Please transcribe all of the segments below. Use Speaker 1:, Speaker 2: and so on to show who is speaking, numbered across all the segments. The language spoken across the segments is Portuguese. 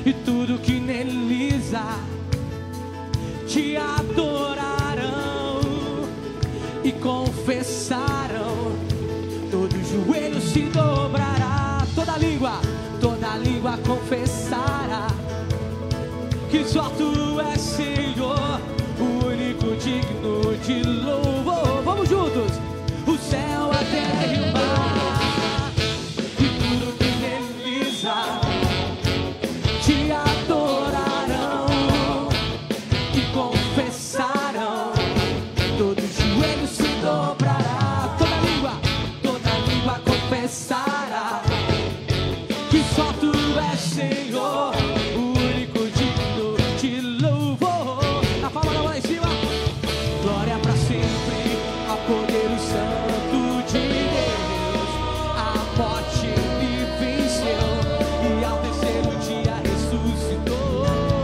Speaker 1: e tudo que neles há te adorarão e confessarão. Todo joelho se dobrará, toda língua confessará que só tu és Senhor, o único digno de louvor. Vamos juntos! O céu, a terra e o mar e tudo que neles há te adorarão e confessarão. Todo joelho se dobrará, toda língua confessará que só tu és Senhor, o único digno de louvor. Na palma da mão lá em cima. Glória pra sempre ao poder santo de Deus. A morte ele venceu e ao terceiro dia ressuscitou.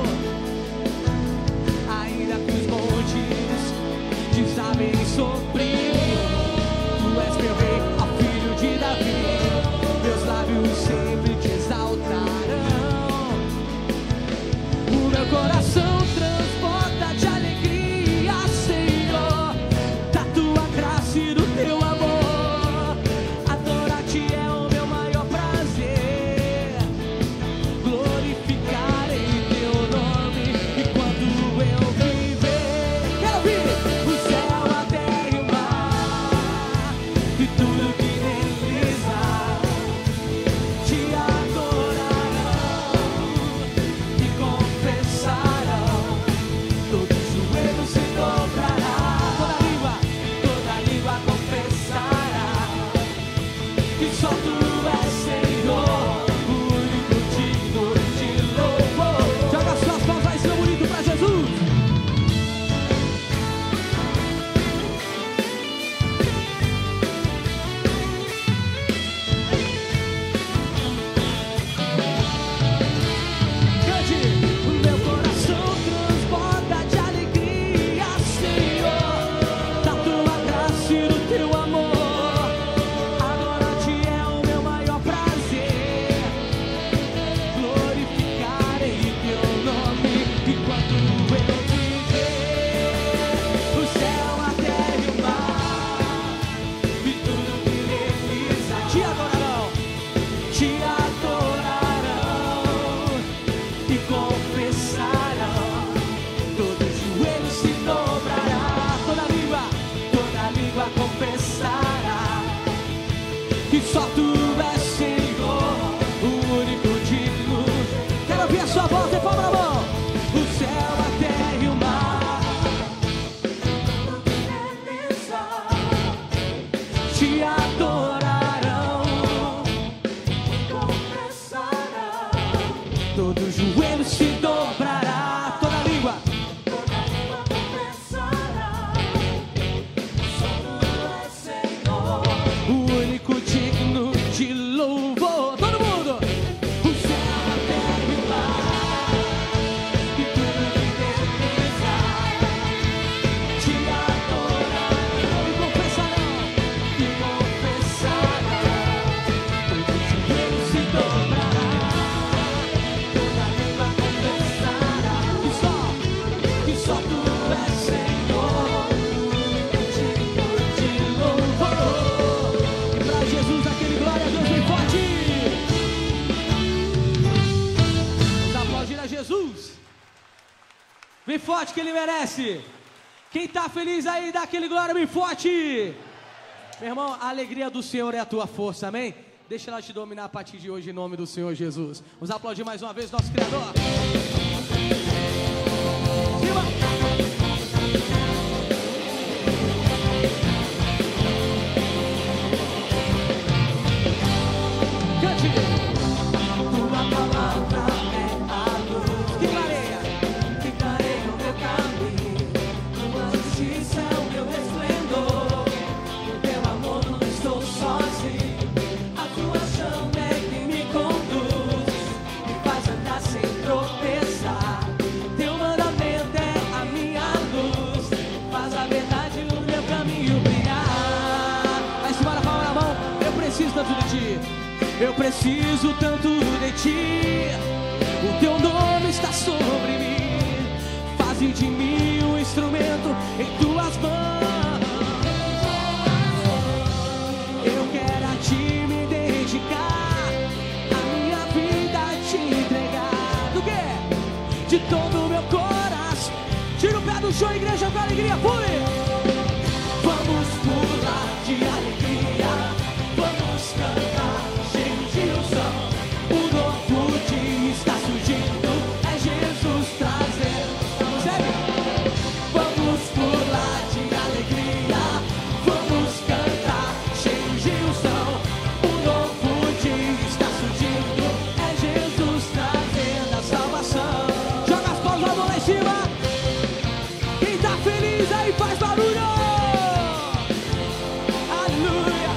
Speaker 1: Ainda que os montes desabem sobre mim, tu és meu rei, ó filho de Davi. Meus lábios sempre te exaltarão. O meu coração transporta de alegria, Senhor, da tua graça e do teu amor. Adorar-te é o meu maior prazer. Glorificarei teu nome enquanto eu viver. Quero ouvir o céu, a terra e o mar e tudo que neles há te adorarão e confessarão. Todo joelho se dobrará, toda língua confessará que só tu és Senhor, o único digno de louvor. Joga suas mãos lá em cima, bonito, pra Jesus. Cante. O meu coração transborda de alegria, Senhor, da tua graça e do teu amor. Adorar-te é o meu maior prazer. Glorificarei teu nome enquanto eu viver. O céu, a terra e o mar e tudo que neles há te adorarão e confessarão. Todo joelho se dobrará, toda língua confessará que só tu és Senhor, o único digno. Quero ouvir a sua voz, e palma na mão. O céu, a terra e o mar te adorarão e confessarão. Todo joelho se dobrará, toda língua confessará. Só tu és Senhor, o único digno de louvor. Todo mundo! O céu, a terra e o mar e tudo que neles há te adorarão e confessarão. Todo joelho se dobrará, toda língua confessará que só tu és Senhor, digno de louvor. E pra Jesus aquele glória a Deus bem forte. Vamos aplaudir a Jesus. Bem forte que ele merece. Quem tá feliz aí, dá aquele glória bem forte. Meu irmão, a alegria do Senhor é a tua força, amém? Deixa ela te dominar a partir de hoje em nome do Senhor Jesus. Vamos aplaudir mais uma vez nosso Criador. Cima. Cante. Tua palavra é a luz que clareia o meu caminho. Tua justiça é o meu resplendor. No teu amor não estou sozinho. A tua chama é que me conduz, me faz andar sem tropeçar. Teu mandamento é a minha luz, faz a verdade no meu caminho brilhar. Vai em cima da palma na mão. Eu preciso tanto de ti. Eu preciso tanto de ti. O teu nome Faze de mim um instrumento em tuas mãos. Eu quero a ti me dedicar, a minha vida te entregar. Do quê? De todo o meu coração. Tira o pé do chão, igreja, com alegria, pule! Vamos pular de alegria, vamos cantar cheio de unção. O novo dia está surgindo, é Jesus trazendo. Consegue? Vamos pular de alegria, vamos cantar cheio de unção. O novo dia está surgindo, é Jesus trazendo a salvação. Joga as palmas, a mão lá em cima. Quem tá feliz aí faz barulho. Aleluia.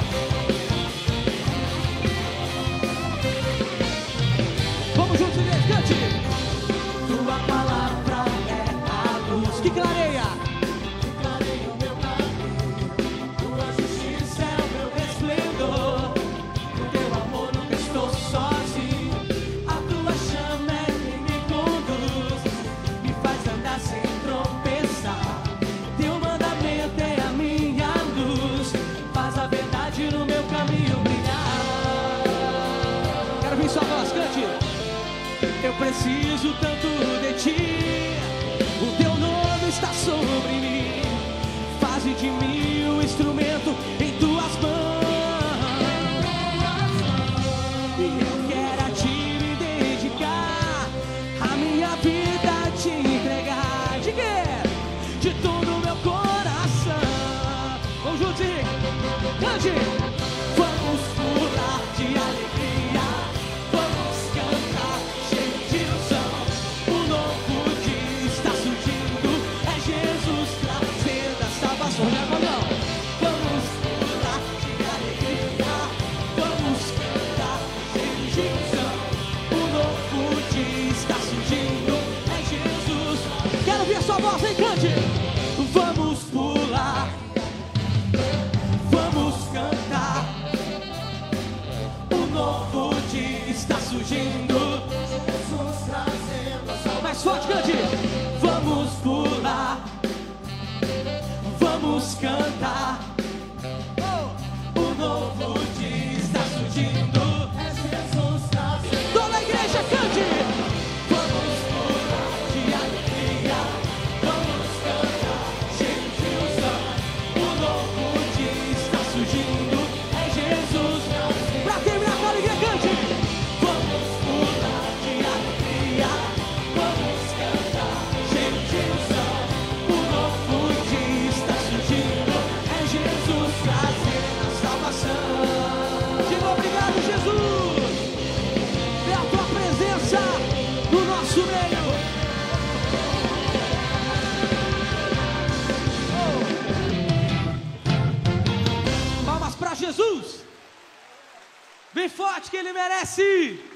Speaker 1: Vamos juntos, igreja, cante. Tua palavra é a luz que clareia o meu caminho. Tua justiça é o meu resplendor. No teu amor nunca estou sozinho. A tua chama é quem me conduz, me faz andar sem tropeçar. Teu mandamento é a minha luz, faz a verdade no meu caminho brilhar. Quero ouvir sua voz, cante. Eu preciso tanto de ti, o teu nome está sobre mim. Faze de mim um instrumento em tuas mãos. E eu quero a ti me dedicar, a minha vida te entregar. De quê? De todo o meu coração. Vamos juntos, cante. Vamos pular de alegria, vamos cantar cheio de unção. O novo dia está surgindo, é Jesus trazendo a salvação. Olha a mão. Vamos pular de alegria, vamos cantar cheio de unção. O novo dia está surgindo, é Jesus. Quero ver sua voz, hein, cante. Vamos pular, vamos cantar. O novo dia está surgindo, Jesus trazendo a salvação. Mais forte, cante. Vamos pular, vamos cantar. O novo dia está surgindo, é Jesus trazendo. Toda a igreja, cante. Vamos pular de alegria, vamos cantar cheio de unção. O novo dia está surgindo, é Jesus trazendo. Pra terminar com a alegria, cante. Vamos pular de alegria, vamos cantar cheio de unção. O novo dia está surgindo, é Jesus trazendo a salvação. Diga obrigado, Jesus, pela tua presença no nosso meio. Palmas pra Jesus. Bem forte que ele merece.